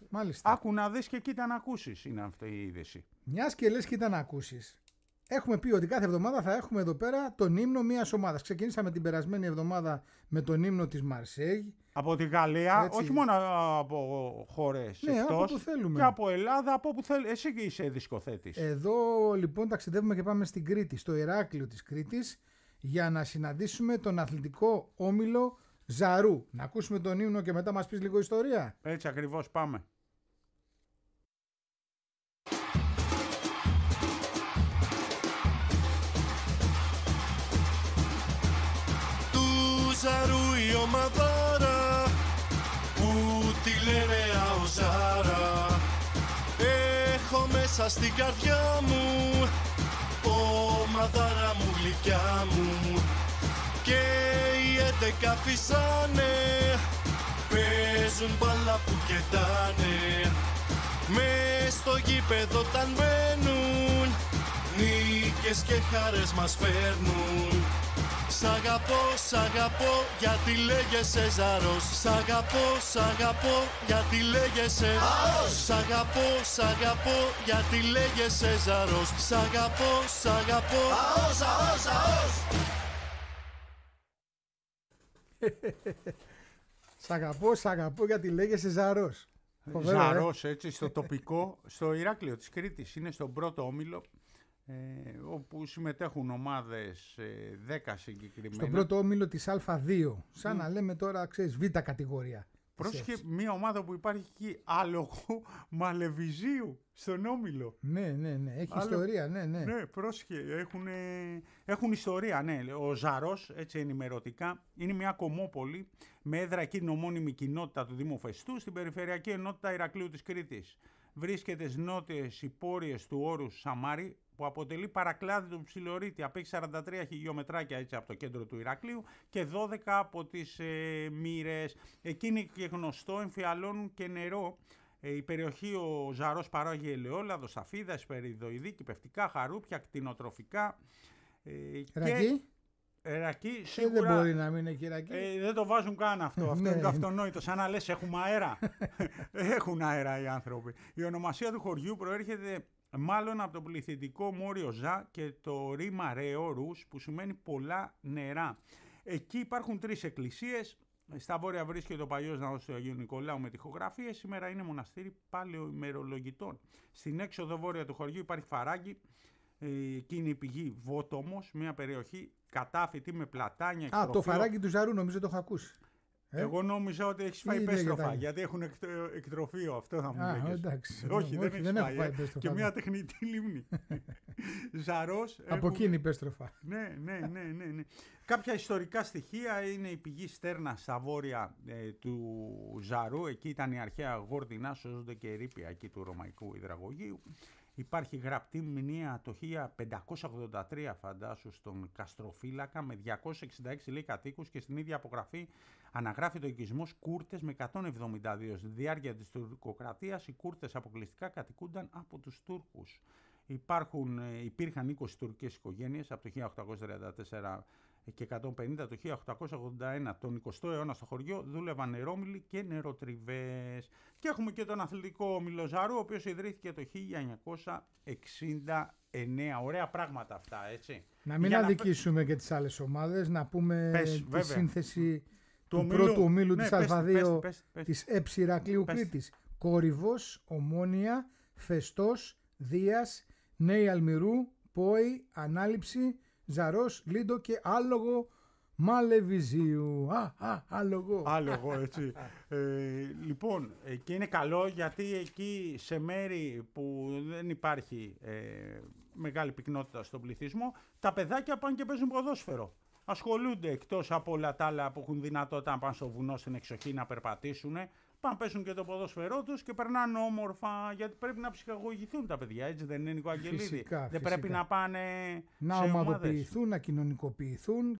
Μάλιστα. Άκου να δεις και κοίτα να ακούσεις, είναι αυτή η είδηση. Μιας και λες κοίτα να ακούσεις. Έχουμε πει ότι κάθε εβδομάδα θα έχουμε εδώ πέρα τον ύμνο μιας ομάδας. Ξεκινήσαμε την περασμένη εβδομάδα με τον ύμνο της Μαρσέγ. Από τη Γαλλία, Έτσι. όχι μόνο από χώρες Ναι, εκτός, από όπου θέλουμε. και από Ελλάδα, από όπου θέλει. Εσύ και είσαι δισκοθέτης. Εδώ λοιπόν ταξιδεύουμε και πάμε στην Κρήτη, στο Ηράκλειο της Κρήτης, για να συναντήσουμε τον αθλητικό όμιλο Ζαρού. Να ακούσουμε τον ύμνο και μετά μας πεις λίγο ιστορία. Έτσι ακριβώς, πάμε. Του Ζαρού η ομαδάρα που τη λένε Αοζάρα, έχω μέσα στην καρδιά μου ομαδάρα μου, γλυκιά μου, και οι 11 φυσάνε, παίζουν μπάλα που κεντάνε, μες στο γήπεδο όταν μπαίνουν, νίκες και χαρές μας φέρνουν. Σ' αγαπώ, γιατί λέγεσαι Ζαρός. Σ' αγαπώ, γιατί λέγεσαι Αος. Σ' αγαπώ, γιατί λέγεσαι Ζαρός. Σ' αγαπώ, Αος, Αος, Αος. Σ' αγαπώ γιατί λέγεσαι Ζαρός. Φοβερό, Ζαρός, έτσι, στο τοπικό, στο Ηράκλειο της Κρήτης, είναι στον πρώτο όμιλο, όπου συμμετέχουν ομάδες 10 συγκεκριμένα. Στον πρώτο όμιλο της Α2, σαν να λέμε τώρα, ξέρεις, Β κατηγορία. Πρόσεχε, μια ομάδα που υπάρχει εκεί, άλογο Μαλεβιζίου, στον όμιλο. Ναι, έχει ιστορία, ναι. Ναι, πρόσεχε, έχουν ιστορία, ναι. Ο Ζαρός, έτσι ενημερωτικά, είναι μια κομμόπολη με έδρα εκεί την ομώνυμη κοινότητα του Δήμου Φεστού στην περιφερειακή ενότητα Ηρακλείου της Κρήτης. Βρίσκεται στις νότιες υπόρειες του όρους Σαμάρι, που αποτελεί παρακλάδι του Ψιλορίτη, απέχει 43 χιλιόμετράκια έτσι από το κέντρο του Ηρακλείου και 12 από τις μοίρες. Εκείνη και γνωστό, εμφιαλώνουν και νερό. Η περιοχή ο Ζαρός παράγει ελαιόλαδο, σαφίδα, εσπεριδοειδή, κυπευτικά, χαρούπια, κτηνοτροφικά. Ρακί, σίγουρα. Δεν μπορεί να μην έχει ρακί. Δεν το βάζουν καν αυτό. Αυτό είναι το αυτονόητο. Σαν να λες έχουμε αέρα. Έχουν αέρα οι άνθρωποι. Η ονομασία του χωριού προέρχεται μάλλον από το πληθυντικό μόριο Ζα και το ρήμα ρεόρους, που σημαίνει πολλά νερά. Εκεί υπάρχουν 3 εκκλησίες. Στα βόρεια βρίσκεται ο παλιός ναός του Αγίου Νικολάου με τοιχογραφίες. Σήμερα είναι μοναστήρι παλαιοημερολογητών. Στην έξοδο βόρεια του χωριού υπάρχει φαράγγι. Εκεί είναι η πηγή Βότομος, μια περιοχή κατάφυτη με πλατάνια, εκτροφείο. Το φαράγγι του Ζαρού νομίζω το έχω ακούσει. Εγώ νόμιζα ότι έχεις φάει πέστροφα, γιατί έχουν εκτροφείο, αυτό θα μου λέγες. Εντάξει. Όχι, δεν έχω έχεις φάει φάει. Και μια τεχνητή λίμνη. Ζαρός. Από εκείνη η πέστροφα. Ναι. Κάποια ιστορικά στοιχεία είναι η πηγή Στέρνα στα βόρεια του Ζαρού. Εκεί ήταν η αρχαία γόρδινα, σώζονται και ερείπια εκεί του ρωμαϊκού υδραγωγείου. Υπάρχει γραπτή μνήμα το 1583, φαντάσου, στον Καστροφύλακα με 266 λέει κατοίκους, και στην ίδια απογραφή αναγράφεται ο οικισμός Κούρτες με 172. Στη διάρκεια της τουρκοκρατίας οι Κούρτες αποκλειστικά κατοικούνταν από τους Τούρκους. Υπήρχαν 20 τουρκικές οικογένειες από το 1834 και 150 το 1881. Τον 20ο αιώνα στο χωριό δούλευαν νερόμυλοι και νεροτριβές. Και έχουμε και τον αθλητικό όμιλο Ζαρού, ο οποίος ιδρύθηκε το 1969. Ωραία πράγματα αυτά, έτσι. Να μην αδικήσουμε και τις άλλες ομάδες, να πούμε τη σύνθεση του πρώτου ομίλου της Α2 της Ηρακλείου Κρήτης. Κόρυβος, Ομόνια, Φεστός, Δίας, Νέη Αλμυρού, Πόη, Ανάληψη, Ζαρός, Λίντο και άλογο Μαλεβιζίου. Άλογο, έτσι. Λοιπόν, και είναι καλό γιατί εκεί σε μέρη που δεν υπάρχει μεγάλη πυκνότητα στον πληθυσμό, τα παιδάκια πάνε και παίζουν ποδόσφαιρο. Ασχολούνται, εκτός από όλα τα άλλα που έχουν δυνατότητα να πάνε στο βουνό στην εξοχή να περπατήσουν, πάνε πέσουν και το ποδόσφαιρό τους και περνάνε όμορφα, γιατί πρέπει να ψυχαγωγηθούν τα παιδιά, έτσι δεν είναι, Νίκο Αγγελίδη? Φυσικά. Πρέπει να πάνε να σε ομαδοποιηθούν, να κοινωνικοποιηθούν